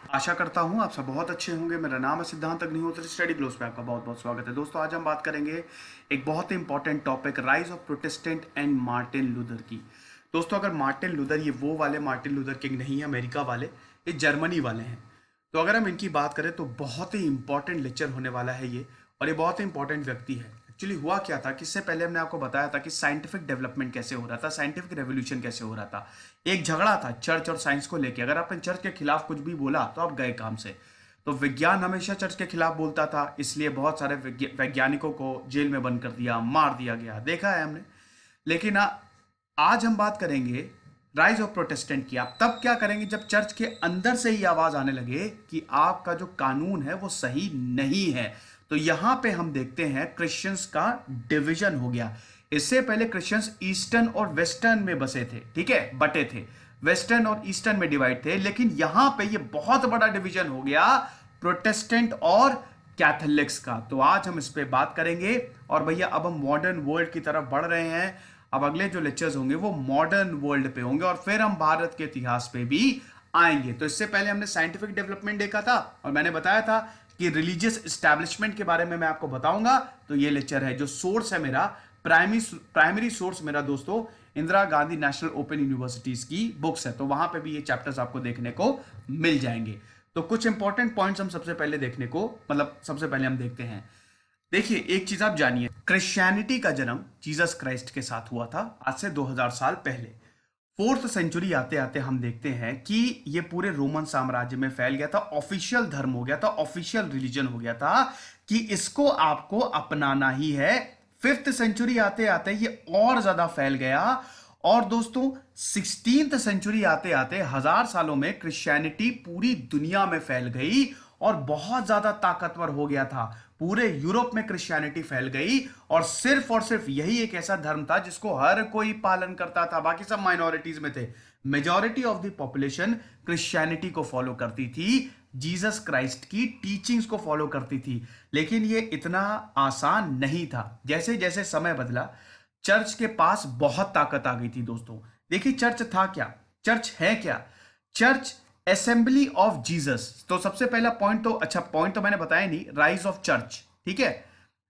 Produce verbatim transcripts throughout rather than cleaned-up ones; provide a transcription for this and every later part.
आशा करता हूँ आप सब बहुत अच्छे होंगे। मेरा नाम है सिद्धांत अग्निहोत्री। स्टडी ग्लोस पे आपका बहुत बहुत स्वागत है। दोस्तों, आज हम बात करेंगे एक बहुत ही important topic, rise of Protestant and Martin Luther की। दोस्तों, अगर मार्टिन लूथर, ये वो वाले मार्टिन लूथर किंग नहीं है अमेरिका वाले, ये जर्मनी वाले हैं। तो अगर हम इनकी बात करें तो बहुत ही इंपॉर्टेंट लेक्चर होने वाला है ये, और ये बहुत ही इंपॉर्टेंट व्यक्ति है। एक्चुअली हुआ क्या था कि इससे पहले हमने आपको बताया था कि साइंटिफिक डेवलपमेंट कैसे हो रहा था, साइंटिफिक रेवोल्यूशन कैसे हो रहा था। एक झगड़ा था चर्च और साइंस को लेके। अगर आपने चर्च के खिलाफ कुछ भी बोला तो आप गए काम से। तो विज्ञान हमेशा चर्च के खिलाफ बोलता था, इसलिए बहुत सारे वैज्ञानिकों को जेल में बंद कर दिया, मार दिया गया, देखा है हमने। लेकिन आ, आज हम बात करेंगे राइज ऑफ प्रोटेस्टेंट की। आप तब क्या करेंगे जब चर्च के अंदर से ही आवाज आने लगे कि आपका जो कानून है वो सही नहीं है। तो यहां पे हम देखते हैं क्रिश्चियंस का डिवीजन हो गया। इससे पहले क्रिश्चियंस ईस्टर्न और वेस्टर्न में बसे थे, ठीक है, बटे थे, वेस्टर्न और ईस्टर्न में डिवाइड थे। लेकिन यहां पे ये बहुत बड़ा डिवीजन हो गया प्रोटेस्टेंट और कैथोलिक्स का। तो आज हम इस पे बात करेंगे। और भैया अब हम मॉडर्न वर्ल्ड की तरफ बढ़ रहे हैं। अब अगले जो लेक्चर्स होंगे वो मॉडर्न वर्ल्ड पे होंगे, और फिर हम भारत के इतिहास पे भी आएंगे। तो इससे पहले हमने साइंटिफिक डेवलपमेंट देखा था, और मैंने बताया था कि रिलीजियस एस्टैब्लिशमेंट के बारे में मैं आपको बताऊंगा। तो ये लेक्चर है, जो सोर्स है मेरा, प्राइमरी प्राइमरी सोर्स मेरा दोस्तों Indira Gandhi National Open Universities की बुक्स है। तो वहां पे भी ये चैप्टर्स आपको देखने को मिल जाएंगे। तो कुछ इंपॉर्टेंट पॉइंट्स हम सबसे पहले देखने को, मतलब सबसे पहले हम देखते हैं। देखिए, एक चीज आप जानिए, क्रिश्चियनिटी का जन्म जीसस क्राइस्ट के साथ हुआ था, आज से दो हज़ार साल पहले। फोर्थ सेंचुरी आते आते हम देखते हैं कि ये पूरे रोमन साम्राज्य में फैल गया था, ऑफिशियल धर्म हो गया था, ऑफिशियल रिलीजन हो गया था कि इसको आपको अपनाना ही है। फिफ्थ सेंचुरी आते आते ये और ज्यादा फैल गया। और दोस्तों, सिक्सटींथ सेंचुरी आते आते हजार सालों में क्रिश्चियनिटी पूरी दुनिया में फैल गई और बहुत ज्यादा ताकतवर हो गया था। पूरे यूरोप में क्रिश्चियनिटी फैल गई, और सिर्फ और सिर्फ यही एक ऐसा धर्म था जिसको हर कोई पालन करता था, बाकी सब माइनॉरिटीज में थे। Majority of the population Christianity को फॉलो करती थी, जीसस क्राइस्ट की टीचिंग्स को फॉलो करती थी। लेकिन ये इतना आसान नहीं था। जैसे जैसे समय बदला, चर्च के पास बहुत ताकत आ गई थी दोस्तों। देखिए, चर्च था क्या, चर्च है क्या? Church assembly of Jesus. तो सबसे पहला पॉइंट तो, अच्छा पॉइंट तो मैंने बताया नहीं, राइज ऑफ चर्च, ठीक है।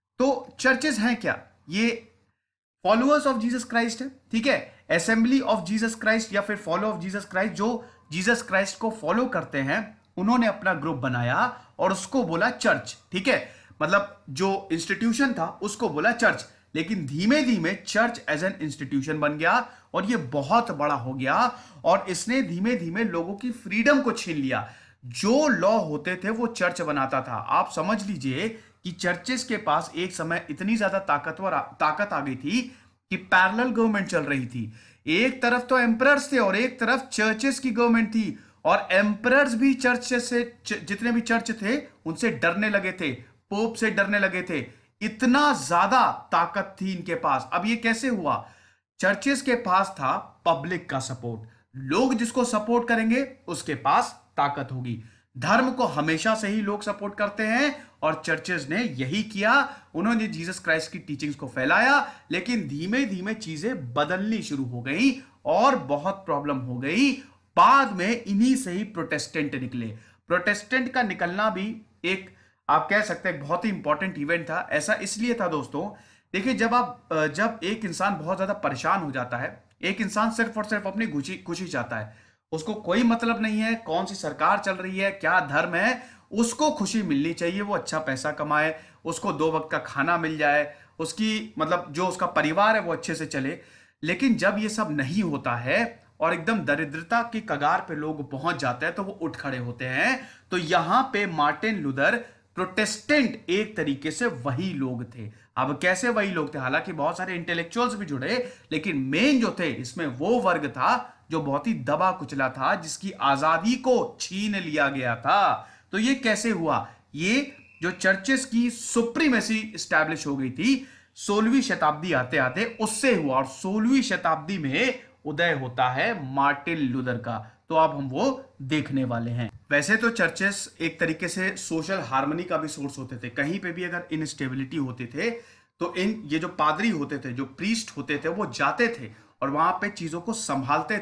तो चर्चेस हैं क्या? ये फॉलोअर्स ऑफ जीसस क्राइस्ट है, ठीक है। असेंबली ऑफ जीसस क्राइस्ट या फिर फॉलो ऑफ जीसस क्राइस्ट, जो जीसस क्राइस्ट को फॉलो करते हैं, उन्होंने अपना ग्रुप बनाया और उसको बोला चर्च, ठीक है। मतलब जो इंस्टीट्यूशन था उसको बोला चर्च। लेकिन धीमे धीमे चर्च एज एन इंस्टीट्यूशन बन गया और ये बहुत बड़ा हो गया, और इसने धीमे धीमे लोगों की फ्रीडम को छीन लिया। जो लॉ होते थे वो चर्च बनाता था। आप समझ लीजिए कि चर्चेस के पास एक समय इतनी ज्यादा ताकतवर ताकत आ गई थी कि पैरेलल गवर्नमेंट चल रही थी। एक तरफ तो एम्परर्स थे और एक तरफ चर्चेस की गवर्नमेंट थी, और एम्परर्स भी चर्च से, जितने भी चर्च थे उनसे डरने लगे थे, पोप से डरने लगे थे। इतना ज्यादा ताकत थी इनके पास। अब ये कैसे हुआ? चर्चेस के पास था पब्लिक का सपोर्ट। लोग जिसको सपोर्ट करेंगे उसके पास ताकत होगी। धर्म को हमेशा से ही लोग सपोर्ट करते हैं, और चर्चेस ने यही किया। उन्होंने जीसस क्राइस्ट की टीचिंग्स को फैलाया। लेकिन धीमे धीमे चीजें बदलनी शुरू हो गई और बहुत प्रॉब्लम हो गई। बाद में इन्हीं से ही प्रोटेस्टेंट निकले। प्रोटेस्टेंट का निकलना भी एक, आप कह सकते हैं, बहुत ही इंपॉर्टेंट इवेंट था। ऐसा इसलिए था दोस्तों, देखिए, जब आप जब एक इंसान बहुत ज्यादा परेशान हो जाता है, एक इंसान सिर्फ और सिर्फ अपनी खुशी खुशी चाहता है, उसको कोई मतलब नहीं है कौन सी सरकार चल रही है, क्या धर्म है, उसको खुशी मिलनी चाहिए, वो अच्छा पैसा कमाए, उसको दो वक्त का खाना मिल जाए, उसकी मतलब जो उसका परिवार है वो अच्छे से चले। लेकिन जब ये सब नहीं होता है और एकदम दरिद्रता की कगार पे लोग पहुंच जाते हैं तो वो उठ खड़े होते हैं। तो यहां पे मार्टिन लूथर, प्रोटेस्टेंट एक तरीके से वही लोग थे। अब कैसे वही लोग थे? हालांकि बहुत सारे इंटेलेक्चुअल्स भी जुड़े, लेकिन मेन जो थे इसमें वो वर्ग था जो बहुत ही दबा कुचला था, जिसकी आजादी को छीन लिया गया था। तो ये कैसे हुआ? ये जो चर्चेस की सुप्रीमेसी स्टैब्लिश हो गई थी सोलहवीं शताब्दी आते आते, उससे हुआ। और सोलहवीं शताब्दी में उदय होता है मार्टिन लूथर का। तो अब हम वो देखने वाले हैं। वैसे तो चर्चेस एक तरीके से सोशल हार्मनी का भी सोर्स होते थे। कहीं पे भी अगर इनस्टेबिलिटी होते थे तो इन ये जो पादरी होते थे, जो प्रीस्ट होते थे, वो जाते थे और वहां पे चीजों को संभालते थे।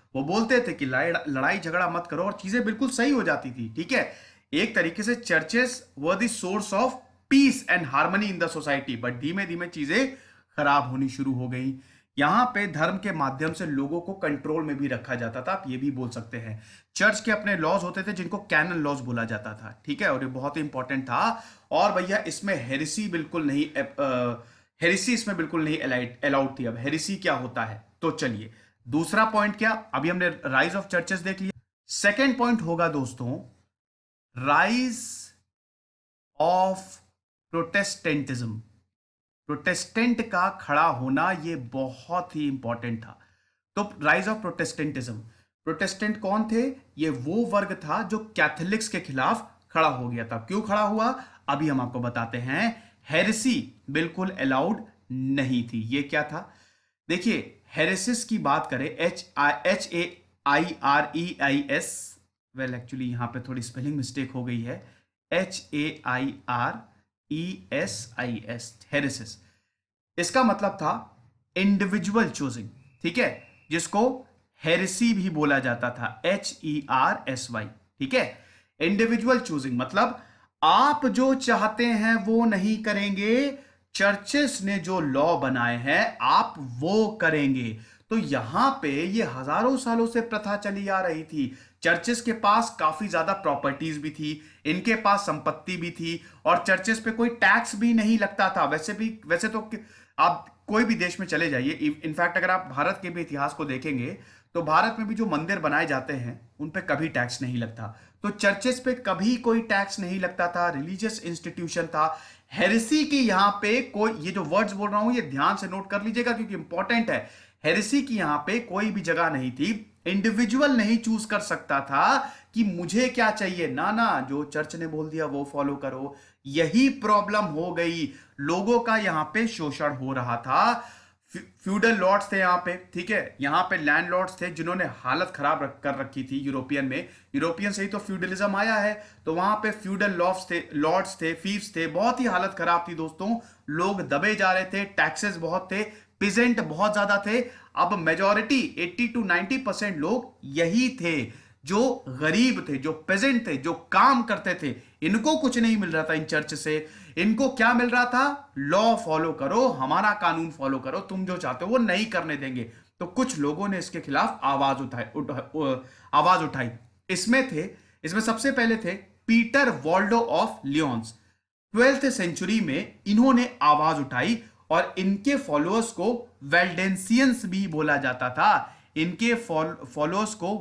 वो बोलते थे कि लड़ाई लड़ाई झगड़ा मत करो, और चीजें बिल्कुल सही हो जाती थी। ठीक है, एक तरीके से churches were the source of peace and harmony in the society, but धीमे धीमे चीजें खराब होनी शुरू हो गई। यहां पे धर्म के माध्यम से लोगों को कंट्रोल में भी रखा जाता था, आप ये भी बोल सकते हैं। चर्च के अपने लॉज होते थे जिनको कैनन लॉज बोला जाता था। ठीक है, और ये बहुत ही इंपॉर्टेंट था। और भैया इसमें हेरेसी बिल्कुल नहीं, हेरेसी इसमें बिल्कुल नहीं अलाउड थी। अब हेरेसी क्या होता है, तो चलिए दूसरा पॉइंट क्या, अभी हमने राइज ऑफ चर्चेस देख लिया। सेकेंड पॉइंट होगा दोस्तों राइज ऑफ प्रोटेस्टेंटिज्म। प्रोटेस्टेंट का खड़ा होना ये बहुत ही इंपॉर्टेंट था। तो राइज ऑफ प्रोटेस्टेंटिज्म, प्रोटेस्टेंट कौन थे, ये वो वर्ग था जो कैथोलिक्स के खिलाफ खड़ा हो गया था। क्यों खड़ा हुआ, अभी हम आपको बताते हैं। हेरेसी बिल्कुल अलाउड नहीं थी। ये क्या था, देखिए हेरेसिस की बात करें, H I H A I R E I S, well actually यहां पे थोड़ी स्पेलिंग मिस्टेक हो गई है, H A I R E S I S, heresies. इसका मतलब था इंडिविजुअल चूजिंग। ठीक है, जिसको हेरेसी भी बोला जाता था, H E R S Y. ठीक है, इंडिविजुअल चूजिंग मतलब आप जो चाहते हैं वो नहीं करेंगे, चर्चेस ने जो लॉ बनाए हैं आप वो करेंगे। तो यहां पे ये हजारों सालों से प्रथा चली आ रही थी। चर्चेस के पास काफी ज्यादा प्रॉपर्टीज भी थी, इनके पास संपत्ति भी थी, और चर्चेस पे कोई टैक्स भी नहीं लगता था। वैसे भी वैसे तो आप कोई भी देश में चले जाइए, इनफैक्ट अगर आप भारत के भी इतिहास को देखेंगे तो भारत में भी जो मंदिर बनाए जाते हैं उन पे कभी टैक्स नहीं लगता। तो चर्चेस पे कभी कोई टैक्स नहीं लगता था, रिलीजियस इंस्टीट्यूशन था। हेरेसी की यहां पे कोई, ये जो वर्ड्स बोल रहा हूं ये ध्यान से नोट कर लीजिएगा क्योंकि इंपॉर्टेंट है। हेरेसी की यहां पे कोई भी जगह नहीं थी। इंडिविजुअल नहीं चूज कर सकता था कि मुझे क्या चाहिए, ना ना, जो चर्च ने बोल दिया वो फॉलो करो। यही प्रॉब्लम हो गई, लोगों का यहां पे शोषण हो रहा था। फ्यूडल लॉर्ड्स थे यहाँ पे। ठीक है, यहाँ पे लैंडलॉर्ड्स थे जिन्होंने हालत खराब रख, कर रखी थी यूरोपियन में। यूरोपियन से ही तो फ्यूडलिज्म आया है। तो वहां पे फ्यूडल लॉर्ड्स थे, लॉर्ड्स थे, फीफ्स थे, बहुत ही हालत खराब थी दोस्तों। लोग दबे जा रहे थे, टैक्सेस बहुत थे, पिजेंट बहुत ज्यादा थे। अब मेजॉरिटी अस्सी टू नब्बे परसेंट लोग यही थे जो गरीब थे, जो पेजेंट थे, जो काम करते थे। इनको कुछ नहीं मिल रहा था इन चर्च से। इनको क्या मिल रहा था, लॉ फॉलो करो, हमारा कानून फॉलो करो, तुम जो चाहते हो वो नहीं करने देंगे। तो कुछ लोगों ने इसके खिलाफ आवाज उठाई उठा, आवाज उठाई। इसमें थे इसमें सबसे पहले थे Peter Waldo of Lyons. Twelfth century में इन्होंने आवाज उठाई, और इनके फॉलोअर्स को वेल्डेंसियंस भी बोला जाता था। इनके फॉलोअर्स को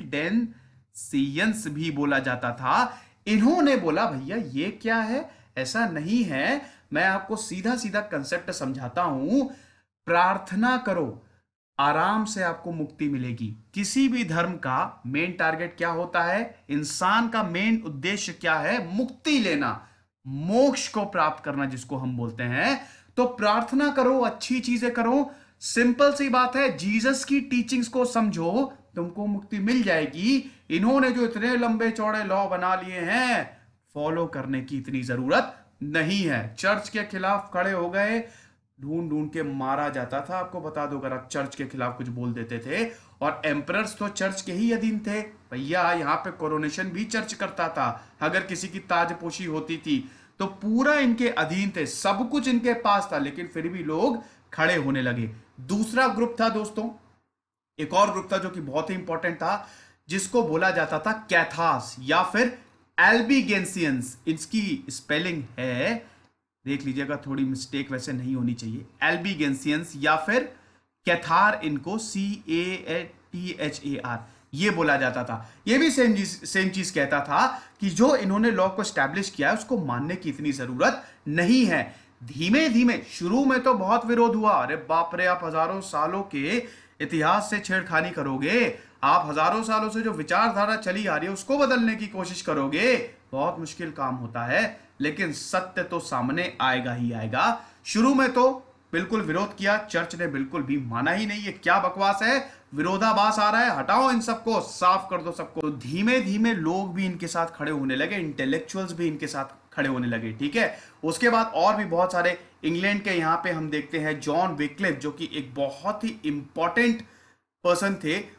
वेल्डेंसियंस भी बोला जाता था। इन्होंने बोला भैया ये क्या है, ऐसा नहीं है। मैं आपको सीधा सीधा कंसेप्ट समझाता हूं, प्रार्थना करो, आराम से आपको मुक्ति मिलेगी। किसी भी धर्म का मेन टारगेट क्या होता है, इंसान का मेन उद्देश्य क्या है, मुक्ति लेना, मोक्ष को प्राप्त करना जिसको हम बोलते हैं। तो प्रार्थना करो, अच्छी चीजें करो, सिंपल सी बात है, जीसस की टीचिंग्स को समझो, तुमको मुक्ति मिल जाएगी। इन्होंने जो इतने लंबे चौड़े लॉ बना लिए हैं, फॉलो करने की इतनी जरूरत नहीं है। चर्च के खिलाफ खड़े हो गए, ढूंढ ढूंढ के मारा जाता था। आपको बता दो, अगर आप चर्च के खिलाफ कुछ बोल देते थे, और एम्परर्स तो चर्च के ही अधीन थे भैया। यहाँ पे कोरोनेशन भी चर्च करता था, अगर किसी की ताजपोशी होती थी तो पूरा इनके अधीन थे, सब कुछ इनके पास था, लेकिन फिर भी लोग खड़े होने लगे। दूसरा ग्रुप था दोस्तों, एक और ग्रुप था जो कि बहुत ही इंपॉर्टेंट था, जिसको बोला जाता था कैथास या फिर एल्बिगेंसियंस। इसकी स्पेलिंग है, देख लीजिएगा, थोड़ी मिस्टेक वैसे नहीं होनी चाहिए, एल्बिगेंसियंस या फिर कैथार, इनको C A T H A R ये बोला जाता था। ये भी सेम चीज सेम चीज कहता था कि जो इन्होंने लॉ को स्टैब्लिश किया है उसको मानने की इतनी जरूरत नहीं है। धीमे धीमे, शुरू में तो बहुत विरोध हुआ, अरे बाप रे, आप हजारों सालों के इतिहास से छेड़खानी करोगे, आप हजारों सालों से जो विचारधारा चली आ रही है उसको बदलने की कोशिश करोगे, बहुत मुश्किल काम होता है। लेकिन सत्य तो सामने आएगा ही आएगा। शुरू में तो बिल्कुल विरोध किया, चर्च ने बिल्कुल भी माना ही नहीं, ये क्या बकवास है, विरोधाभास आ रहा है, हटाओ इन सबको, साफ कर दो सबको। तो धीमे धीमे लोग भी इनके साथ खड़े होने लगे, इंटेलेक्चुअल्स भी इनके साथ खड़े होने लगे। ठीक है, उसके बाद और भी बहुत सारे, इंग्लैंड के यहां पे हम देखते हैं जॉन विक्लिफ, जो कि एक बहुत ही इंपॉर्टेंट पर्सन थे।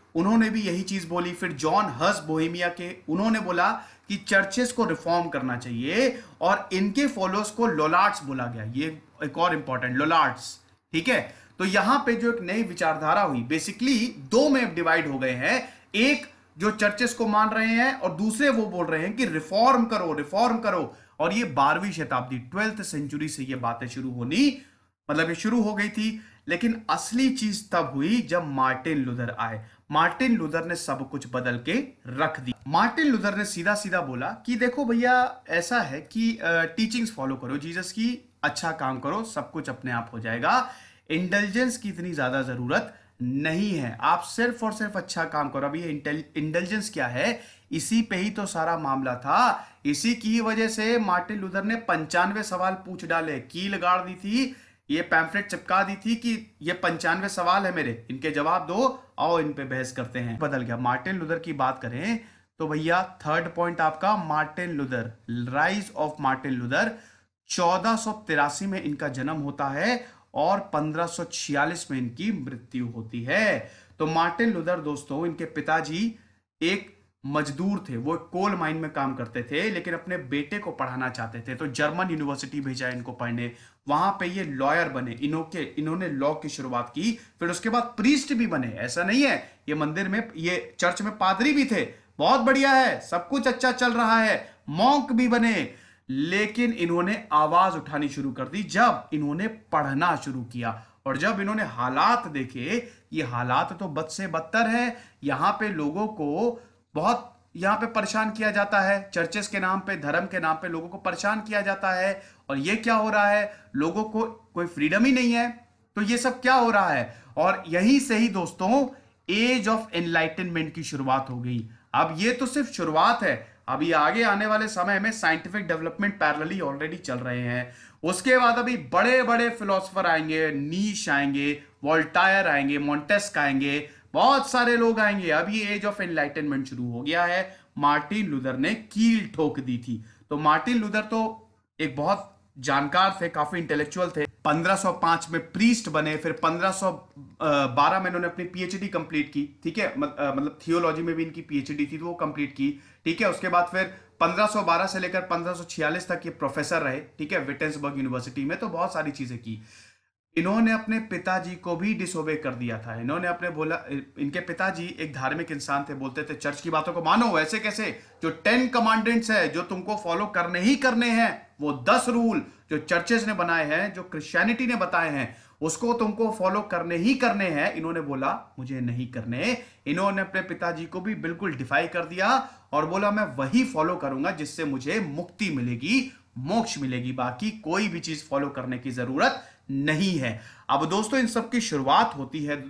उन्होंने भी यही चीज बोली। फिर जॉन हस बोहेमिया के, उन्होंने बोला कि चर्चेस को रिफॉर्म करना चाहिए, और इनके फॉलोअर्स को लोलार्ड्स बोला गया। ये एक और इंपॉर्टेंट, लोलार्ड्स, ठीक है। तो यहां पे जो एक नई विचारधारा हुई, बेसिकली दो में डिवाइड हो गए हैं। एक जो चर्चेस को मान रहे हैं और दूसरे वो बोल रहे हैं कि रिफॉर्म करो, रिफॉर्म करो। और ये बारहवीं शताब्दी, ट्वेल्थ सेंचुरी से ये बातें शुरू होनी, मतलब ये शुरू हो गई थी। लेकिन असली चीज तब हुई जब मार्टिन लूथर आए। मार्टिन लूथर ने सब कुछ बदल के रख दी। मार्टिन लूथर ने सीधा सीधा बोला कि देखो भैया, ऐसा है कि टीचिंग्स फॉलो करो जीसस की, अच्छा काम करो, सब कुछ अपने आप हो जाएगा। इंटेलिजेंस की इतनी ज्यादा जरूरत नहीं है, आप सिर्फ और सिर्फ अच्छा काम करो। अभी ये इंटेलिजेंस क्या है, इसी पे ही तो सारा मामला था। इसी की वजह से मार्टिन लूथर ने पंचानवे सवाल पूछ डाले, कील गाड़ दी थी, ये पैम्फलेट चिपका दी थी कि ये पंचानवे सवाल है मेरे, इनके जवाब दो, आओ इन पे बहस करते हैं। बदल गया। मार्टिन लूथर की बात करें तो भैया थर्ड पॉइंट आपका Martin Luther, rise of Martin Luther. चौदह सौ तिरासी में इनका जन्म होता है और पंद्रह सौ छियालीस में इनकी मृत्यु होती है। तो मार्टिन लूथर दोस्तों, इनके पिताजी एक मजदूर थे, वो कोल माइन में काम करते थे, लेकिन अपने बेटे को पढ़ाना चाहते थे, तो जर्मन यूनिवर्सिटी भेजा इनको पढ़ने। वहां पे ये लॉयर बने, इनोके इन्होंने लॉ की शुरुआत की। फिर उसके बाद प्रीस्ट भी बने। ऐसा नहीं है, ये मंदिर में, ये चर्च में पादरी भी थे, बहुत बढ़िया है, सब कुछ अच्छा चल रहा है, मॉन्क भी बने। लेकिन इन्होंने आवाज उठानी शुरू कर दी जब इन्होंने पढ़ना शुरू किया, और जब इन्होंने हालात देखे, ये हालात तो बद से बदतर है। यहां पे लोगों को बहुत यहां पे परेशान किया जाता है, चर्चेस के नाम पे, धर्म के नाम पे लोगों को परेशान किया जाता है। और ये क्या हो रहा है, लोगों को कोई फ्रीडम ही नहीं है। तो ये सब क्या हो रहा है, और यहीं से ही दोस्तों एज ऑफ एनलाइटनमेंट की शुरुआत हो गई। अब ये तो सिर्फ शुरुआत है, अभी आगे आने वाले समय में साइंटिफिक डेवलपमेंट पैरेलली ऑलरेडी चल रहे हैं। उसके बाद अभी बड़े बड़े फिलोसोफर आएंगे, नीश आएंगे, वोल्टायर आएंगे, मॉन्टेस्क आएंगे, बहुत सारे लोग आएंगे। अभी एज ऑफ एनलाइटनमेंट शुरू हो गया है। मार्टिन लूथर ने कील ठोक दी थी। तो मार्टिन लूथर तो एक बहुत जानकार थे, काफी इंटेलेक्चुअल थे। पंद्रह सौ पाँच में प्रीस्ट बने, फिर पंद्रह सौ बारह में इन्होंने अपनी पीएचडी कंप्लीट की, ठीक है, मतलब थियोलॉजी में भी इनकी पीएचडी थी तो वो कंप्लीट की, ठीक है। उसके बाद फिर पंद्रह सौ बारह से लेकर पंद्रह सौ छियालीस तक ये प्रोफेसर रहे, ठीक है, विटेंसबर्ग यूनिवर्सिटी में। तो बहुत सारी चीजें की। इन्होंने अपने पिताजी को भी डिसोबे कर दिया था। इन्होंने अपने बोला, इनके पिताजी एक धार्मिक इंसान थे, बोलते थे चर्च की बातों को मानो। ऐसे कैसे, जो टेन कमांडेंट्स है जो तुमको फॉलो करने ही करने हैं, वो दस रूल जो चर्चेस ने बनाए हैं, जो क्रिश्चियनिटी ने बताए हैं, उसको तुमको फॉलो करने ही करने हैं। इन्होंने बोला मुझे नहीं करने। इन्होंने अपने पिताजी को भी बिल्कुल डिफाई कर दिया और बोला मैं वही फॉलो करूंगा जिससे मुझे मुक्ति मिलेगी, मोक्ष मिलेगी, बाकी कोई भी चीज फॉलो करने की जरूरत नहीं है। अब दोस्तों इन सब की शुरुआत होती है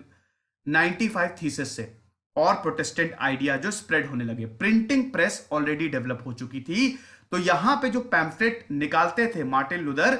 पचानवे थीसिस से और प्रोटेस्टेंट आइडिया जो स्प्रेड होने लगे। प्रिंटिंग प्रेस ऑलरेडी डेवलप हो चुकी थी, तो यहां पे जो पैम्फलेट निकालते थे मार्टिन लूथर,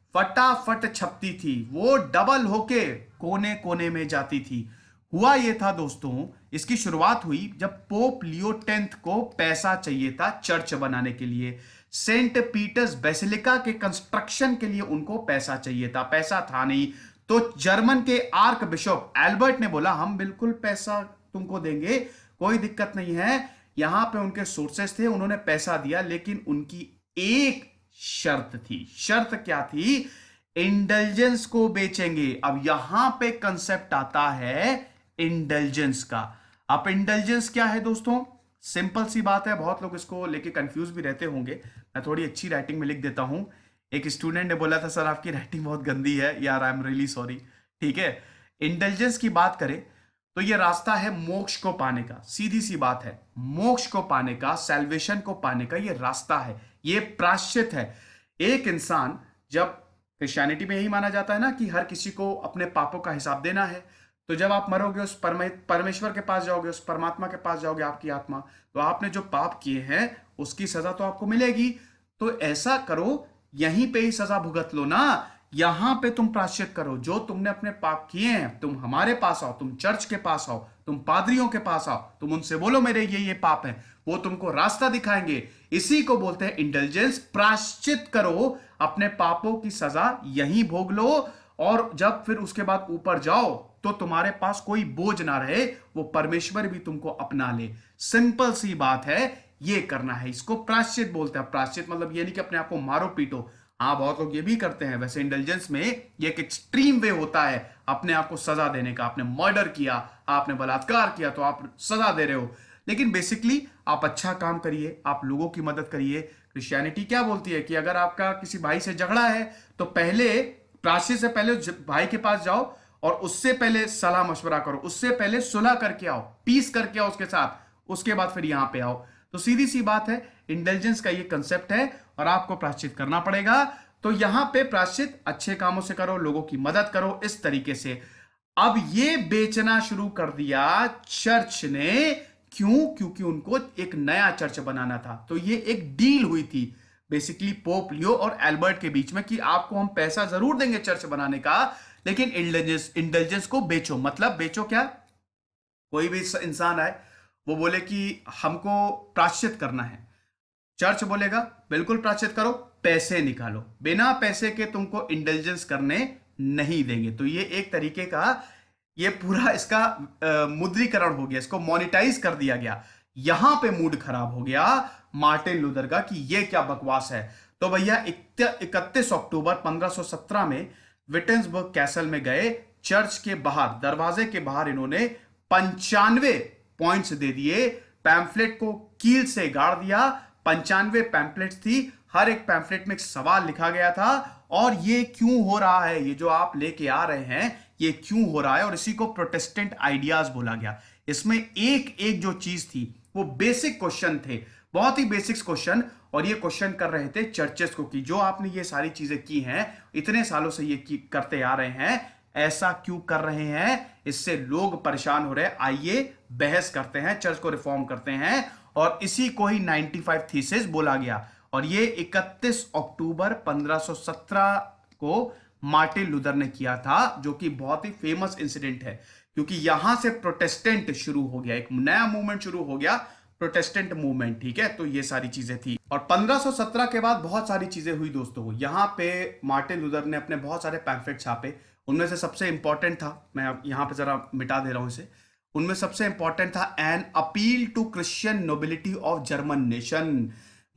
फटाफट छपती थी, वो डबल होके कोने कोने में जाती थी। हुआ ये था दोस्तों, इसकी शुरुआत हुई जब पोप लियो टेंथ को पैसा चाहिए था चर्च बनाने के लिए। सेंट पीटर्स बेसिलिका के कंस्ट्रक्शन के लिए उनको पैसा चाहिए था, पैसा था नहीं। तो जर्मन के आर्क बिशप एल्बर्ट ने बोला हम बिल्कुल पैसा तुमको देंगे, कोई दिक्कत नहीं है। यहां पे उनके सोर्सेस थे, उन्होंने पैसा दिया, लेकिन उनकी एक शर्त थी। शर्त क्या थी? इंडल्जेंस को बेचेंगे। अब यहां पे कंसेप्ट आता है इंडल्जेंस का। अब इंडल्जेंस क्या है दोस्तों? सिंपल सी बात है, बहुत लोग इसको लेके कंफ्यूज भी रहते होंगे। मैं थोड़ी अच्छी राइटिंग में लिख देता हूं। एक स्टूडेंट ने बोला था सर आपकी राइटिंग बहुत गंदी है यार, आई एम रियली सॉरी, ठीक है। इंटेलिजेंस की बात करें तो ये रास्ता है मोक्ष को पाने का, सीधी सी बात है, मोक्ष को पाने का, सैल्वेशन को पाने का ये रास्ता है, ये प्रायश्चित है। एक इंसान, जब क्रिश्चियनिटी में यही माना जाता है ना कि हर किसी को अपने पापों का हिसाब देना है, तो जब आप मरोगे उस परमेश्वर के पास जाओगे, उस परमात्मा के पास जाओगे, आपकी आत्मा, तो आपने जो पाप किए हैं उसकी सजा तो आपको मिलेगी। तो ऐसा करो, यहीं पे ही सजा भुगत लो ना, यहां पे तुम प्रायश्चित करो। जो तुमने अपने पाप किए हैं, तुम हमारे पास आओ, तुम चर्च के पास आओ, तुम पादरियों के पास आओ, तुम उनसे बोलो मेरे ये ये पाप हैं, वो तुमको रास्ता दिखाएंगे। इसी को बोलते हैं इंटेलिजेंस। प्रायश्चित करो, अपने पापों की सजा यहीं भोग लो, और जब फिर उसके बाद ऊपर जाओ तो तुम्हारे पास कोई बोझ ना रहे, वो परमेश्वर भी तुमको अपना ले। सिंपल सी बात है, ये करना है। इसको प्रायश्चित बोलते हैं। प्रायश्चित मतलब ये नहीं कि अपने आप को मारो पीटो। हाँ, बहुत लोग ये भी करते हैं। वैसे इंटेलिजेंस में ये एक एक्सट्रीम वे होता है अपने आप को सजा देने का। आपने मर्डर किया, आपने बलात्कार किया, तो आप सजा दे रहे हो। लेकिन बेसिकली आप अच्छा काम करिए, आप लोगों की मदद करिए। क्रिश्चियनिटी क्या बोलती है कि अगर आपका किसी भाई से झगड़ा है तो पहले प्रायश्चित से पहले भाई के पास जाओ और उससे पहले सलाह मशवरा करो, उससे पहले सुलह करके आओ, पीस करके आओ उसके साथ, उसके बाद फिर यहां पे आओ। तो सीधी सी बात है, इंटेलिजेंस का ये कंसेप्ट है और आपको प्रायश्चित करना पड़ेगा। तो यहां पे प्रायश्चित अच्छे कामों से करो, लोगों की मदद करो, इस तरीके से। अब ये बेचना शुरू कर दिया चर्च ने। क्यों? क्योंकि उनको एक नया चर्च बनाना था। तो ये एक डील हुई थी बेसिकली पोप लियो और एल्बर्ट के बीच में कि आपको हम पैसा जरूर देंगे चर्च बनाने का, लेकिन इंटेलिजेंस इंटेलिजेंस को बेचो। मतलब बेचो क्या? कोई भी इंसान आए, वो बोले कि हमको प्रायश्चित करना है, चर्च बोलेगा बिल्कुल प्रायश्चित करो, पैसे निकालो। बिना पैसे के तुमको इंटेलिजेंस करने नहीं देंगे। तो ये एक तरीके का ये पूरा इसका आ, मुद्रीकरण हो गया, इसको मोनेटाइज कर दिया गया। यहां पे मूड खराब हो गया मार्टिन लूथर का कि ये क्या बकवास है। तो भैया इकतीस अक्टूबर पंद्रह सौ सत्रह में विटेंसबर्ग कैसल में गए। चर्च के बाहर, दरवाजे के बाहर इन्होंने पंचानवे पॉइंट्स दे दिए, पैम्फलेट को कील से गाड़ दिया। पंचानवे पैम्फलेट्स थी, हर एक पैम्फलेट में एक सवाल लिखा गया था और ये क्यों हो रहा है, ये जो आप लेके आ रहे हैं ये क्यों हो रहा है, और इसी को प्रोटेस्टेंट आइडियाज बोला गया। इसमें एक एक जो चीज थी वो बेसिक क्वेश्चन थे, बहुत ही बेसिक क्वेश्चन, और ये क्वेश्चन कर रहे थे चर्चेस को कि जो आपने ये सारी चीजें की हैं, इतने सालों से ये की करते आ रहे हैं, ऐसा क्यों कर रहे हैं, इससे लोग परेशान हो रहे हैं, आइए बहस करते हैं, चर्च को रिफॉर्म करते हैं। और इसी को ही पचानवे थीसिस बोला गया। और ये इकतीस अक्टूबर पंद्रह सौ सत्रह को मार्टिन लूथर ने किया था, जो कि बहुत ही फेमस इंसिडेंट है, क्योंकि यहां से प्रोटेस्टेंट शुरू हो गया, एक नया मूवमेंट शुरू हो गया, प्रोटेस्टेंट मूवमेंट। ठीक है, तो ये सारी चीजें थी। और पंद्रह सौ सत्रह के बाद बहुत सारी चीजें हुई दोस्तों। यहां पे मार्टिन लूथर ने अपने बहुत सारे पैम्फलेट छापे। उनमें से सबसे इंपॉर्टेंट था, मैं यहां पे जरा मिटा दे रहा हूं इसे, उनमें सबसे इंपॉर्टेंट था an appeal to Christian nobility of German nation.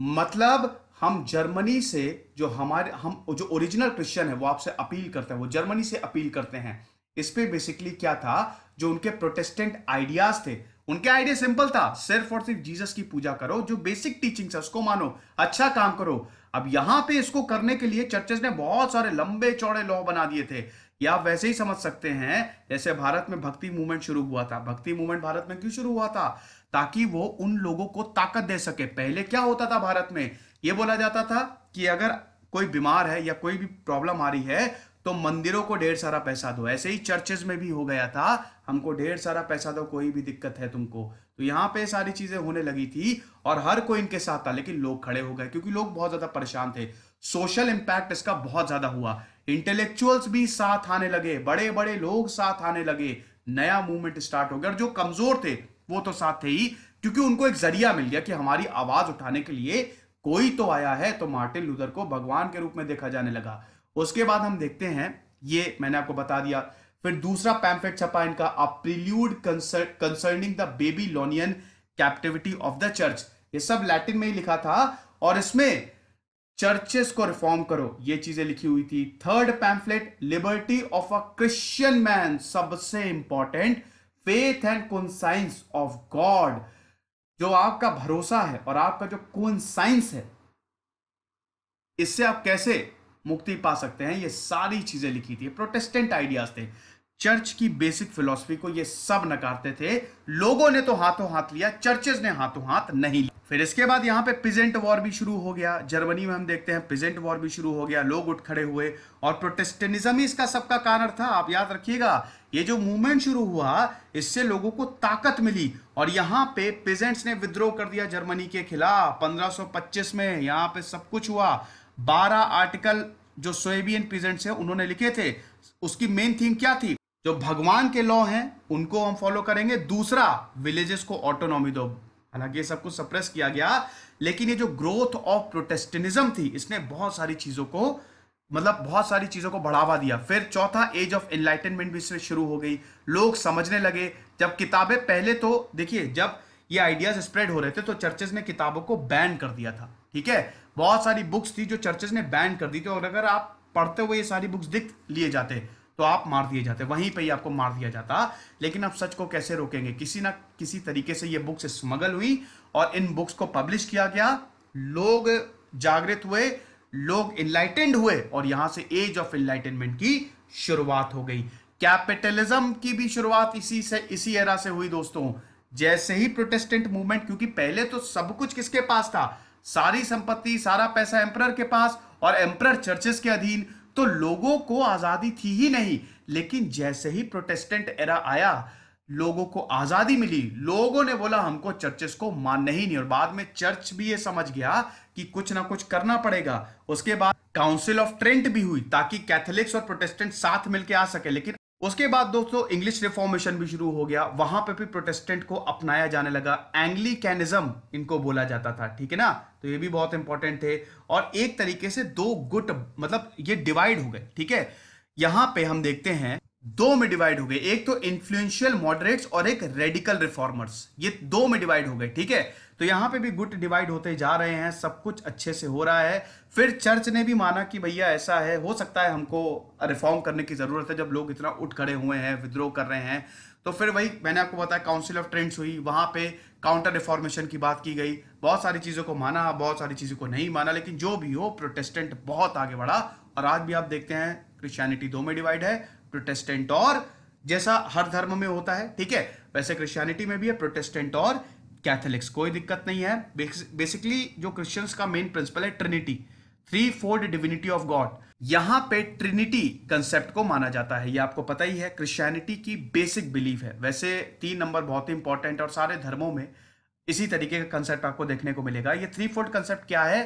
मतलब हम जर्मनी से जो हमारे हम जो ओरिजिनल क्रिश्चियन है वो आपसे अपील करते हैं, वो जर्मनी से अपील करते हैं। इस पे बेसिकली क्या था, जो उनके प्रोटेस्टेंट आइडियाज थे, उनके आइडिया सिंपल था, सिर्फ और सिर्फ जीसस की पूजा करो, जो बेसिक टीचिंग्स है उसको मानो, अच्छा काम करो। अब यहां पे इसको करने के लिए चर्चेस ने बहुत सारे लंबे चौड़े लॉ बना दिए थे। या आप वैसे ही समझ सकते हैं जैसे भारत में भक्ति मूवमेंट शुरू हुआ था। भक्ति मूवमेंट भारत में क्यों शुरू हुआ था? ताकि वो उन लोगों को ताकत दे सके। पहले क्या होता था भारत में, ये बोला जाता था कि अगर कोई बीमार है या कोई भी प्रॉब्लम आ रही है तो मंदिरों को ढेर सारा पैसा दो। ऐसे ही चर्चेज में भी हो गया था, हमको ढेर सारा पैसा दो, कोई भी दिक्कत है तुमको। तो यहां पे सारी चीजें होने लगी थी और हर कोई इनके साथ था, लेकिन लोग खड़े हो गए क्योंकि लोग बहुत ज्यादा परेशान थे। सोशल इंपैक्ट इसका बहुत ज्यादा हुआ, इंटेलेक्चुअल्स भी साथ आने लगे, बड़े बड़े लोग साथ आने लगे, नया मूवमेंट स्टार्ट हो गया। और जो कमजोर थे वो तो साथ थे ही, क्योंकि उनको एक जरिया मिल गया कि हमारी आवाज उठाने के लिए कोई तो आया है। तो मार्टिन लूथर को भगवान के रूप में देखा जाने लगा। उसके बाद हम देखते हैं, ये मैंने आपको बता दिया। फिर दूसरा पैम्फलेट छपा इनका, a prelude concerning the Babylonian captivity of the church. ये सब लैटिन में ही लिखा था और इसमें चर्चेस को रिफॉर्म करो, ये चीजें लिखी हुई थी। Third pamphlet, liberty of a Christian man, सबसे important, faith and conscience of God, जो आपका भरोसा है और आपका जो कॉन्साइंस है, इससे आप कैसे मुक्ति पा सकते हैं, ये सारी चीजें लिखी थी। प्रोटेस्टेंट आइडियाज थे, चर्च की बेसिक फिलॉसफी को ये सब नकारते थे। लोगों ने तो हाथों हाथ लिया, चर्चेज ने हाथों हाथ नहीं लिया। फिर इसके बाद यहां पे पीजेंट वॉर भी शुरू हो गया। जर्मनी में हम देखते हैं पीजेंट वॉर भी शुरू हो गया, लोग उठ खड़े हुए और प्रोटेस्टेंटिज्म ही इसका सबका कारण था। आप याद रखिएगा, ये जो मूवमेंट शुरू हुआ इससे लोगों को ताकत मिली और यहां पे पीजेंट्स ने विद्रोह कर दिया जर्मनी के खिलाफ पंद्रह सौ पच्चीस में। यहां पे सब कुछ हुआ। बारह आर्टिकल जो स्वेबियन पीजेंट्स है उन्होंने लिखे थे, उसकी मेन थीम क्या थी, जो भगवान के लॉ हैं उनको हम फॉलो करेंगे। दूसरा, विलेजेस को ऑटोनॉमी दो। हालांकि ये सब कुछ सप्रेस किया गया, लेकिन ये जो ग्रोथ ऑफ प्रोटेस्टेंटिज्म थी इसने बहुत सारी चीजों को मतलब बहुत सारी चीजों को बढ़ावा दिया। फिर चौथा, एज ऑफ एनलाइटनमेंट भी इससे शुरू हो गई, लोग समझने लगे। जब किताबें पहले तो देखिए, जब ये आइडियाज स्प्रेड हो रहे थे तो चर्चेज ने किताबों को बैन कर दिया था, ठीक है। बहुत सारी बुक्स थी जो चर्चेज ने बैन कर दी थी, और अगर आप पढ़ते हुए ये सारी बुक्स दिख लिए जाते तो आप मार दिए जाते, वहीं पे ही आपको मार दिया जाता। लेकिन अब सच को कैसे रोकेंगे, किसी ना किसी तरीके से ये बुक्स स्मगल हुई और इन बुक्स को पब्लिश किया गया, लोग जागृत हुए, लोग इनलाइटेंड हुए, और यहां से एज ऑफ इनलाइटनमेंट की शुरुआत हो गई। कैपिटलिज्म की भी शुरुआत इसी से इसी एरा से हुई दोस्तों। जैसे ही प्रोटेस्टेंट मूवमेंट, क्योंकि पहले तो सब कुछ किसके पास था, सारी संपत्ति सारा पैसा एम्परर के पास, और एम्परर चर्चेस के अधीन, तो लोगों को आजादी थी ही नहीं। लेकिन जैसे ही प्रोटेस्टेंट एरा आया, लोगों को आजादी मिली, लोगों ने बोला हमको चर्चेस को मानना ही नहीं, और बाद में चर्च भी ये समझ गया कि कुछ ना कुछ करना पड़ेगा। उसके बाद काउंसिल ऑफ ट्रेंट भी हुई ताकि कैथोलिक्स और प्रोटेस्टेंट साथ मिलकर आ सके। लेकिन उसके बाद दोस्तों इंग्लिश रिफॉर्मेशन भी शुरू हो गया, वहां पे भी प्रोटेस्टेंट को अपनाया जाने लगा। एंग्लिकैनिज्म इनको बोला जाता था, ठीक है ना। तो ये भी बहुत इंपॉर्टेंट थे, और एक तरीके से दो गुट, मतलब ये डिवाइड हो गए, ठीक है। यहां पे हम देखते हैं दो में डिवाइड हो गए, एक तो इन्फ्लुएंशियल मॉडरेट्स और एक रेडिकल रिफॉर्मर्स, ये दो में डिवाइड हो गए, ठीक है। तो यहां पे भी गुट डिवाइड होते जा रहे हैं, सब कुछ अच्छे से हो रहा है। फिर चर्च ने भी माना कि भैया ऐसा है, हो सकता है हमको रिफॉर्म करने की जरूरत है, जब लोग इतना उठ खड़े हुए हैं, विद्रोह कर रहे हैं। तो फिर वही मैंने आपको बताया, काउंसिल ऑफ ट्रेंट्स हुई, वहां पे काउंटर रिफॉर्मेशन की बात की गई, बहुत सारी चीजों को माना, बहुत सारी चीजों को नहीं माना, लेकिन जो भी हो प्रोटेस्टेंट बहुत आगे बढ़ा। और आज भी आप देखते हैं क्रिश्चियनिटी दो में डिवाइड है, प्रोटेस्टेंट और, जैसा हर धर्म में होता है, ठीक है, वैसे क्रिश्चियनिटी में भी है प्रोटेस्टेंट और कैथोलिक्स, कोई दिक्कत नहीं है। बेसिकली जो क्रिश्चियंस का मेन प्रिंसिपल है Trinity, three fold divinity of God, यहां पे ट्रिनिटी कंसेप्ट को माना जाता है, ये आपको पता ही है, क्रिश्चियनिटी की बेसिक बिलीफ है। वैसे तीन नंबर बहुत ही इंपॉर्टेंट है, और सारे धर्मों में इसी तरीके का कंसेप्ट आपको देखने को मिलेगा। ये थ्री फोल्ड कंसेप्ट क्या है,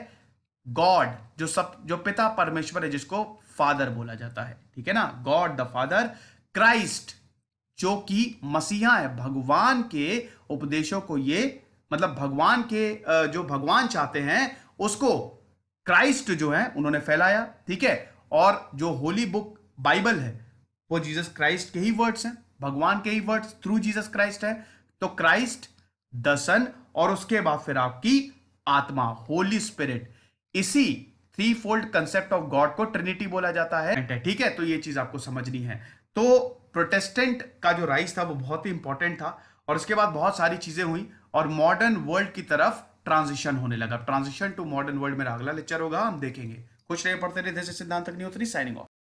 गॉड जो सब जो पिता परमेश्वर है, जिसको फादर बोला जाता है, ठीक है ना, गॉड द फादर, क्राइस्ट जो कि मसीहा है, भगवान के उपदेशों को, ये मतलब भगवान के जो भगवान चाहते हैं उसको क्राइस्ट जो है उन्होंने फैलाया, ठीक है। और जो होली बुक बाइबल है वो जीसस क्राइस्ट के ही वर्ड्स हैं, भगवान के ही वर्ड्स थ्रू जीसस क्राइस्ट है। तो क्राइस्ट द सन, और उसके बाद फिर आपकी आत्मा, होली स्पिरिट, इसी three fold concept of God को ट्रिनिटी बोला जाता है, ठीक है। तो ये चीज आपको समझनी है। तो प्रोटेस्टेंट का जो राइज था वो बहुत ही इंपॉर्टेंट था, और उसके बाद बहुत सारी चीजें हुई और मॉडर्न वर्ल्ड की तरफ ट्रांजिशन होने लगा। ट्रांजिशन टू मॉडर्न वर्ल्ड मेरा अगला लेक्चर होगा, हम देखेंगे। खुश रहे, पढ़ते रहे, सिद्धांत तक नहीं होती, साइनिंग ऑफ।